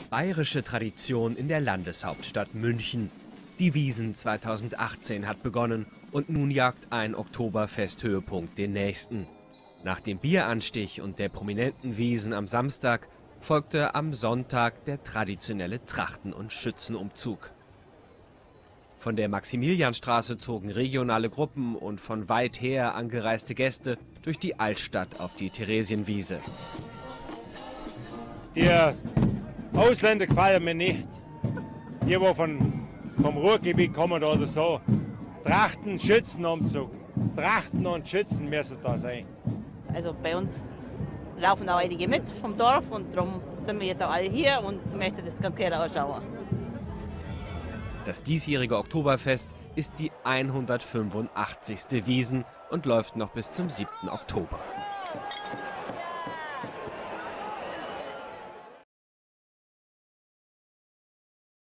Bayerische Tradition in der Landeshauptstadt München. Die Wiesn 2018 hat begonnen und nun jagt ein Oktoberfest-Höhepunkt den nächsten. Nach dem Bieranstich und der prominenten Wiesn am Samstag folgte am Sonntag der traditionelle Trachten- und Schützenumzug. Von der Maximilianstraße zogen regionale Gruppen und von weit her angereiste Gäste durch die Altstadt auf die Theresienwiese. Die Ausländer gefallen mir nicht. Die vom Ruhrgebiet kommen oder so. Trachten, Schützenumzug. Trachten und Schützen müssen da sein. Also bei uns laufen auch einige mit vom Dorf und darum sind wir jetzt auch alle hier und möchten das ganz gerne anschauen. Das diesjährige Oktoberfest ist die 185. Wiesn und läuft noch bis zum 7. Oktober.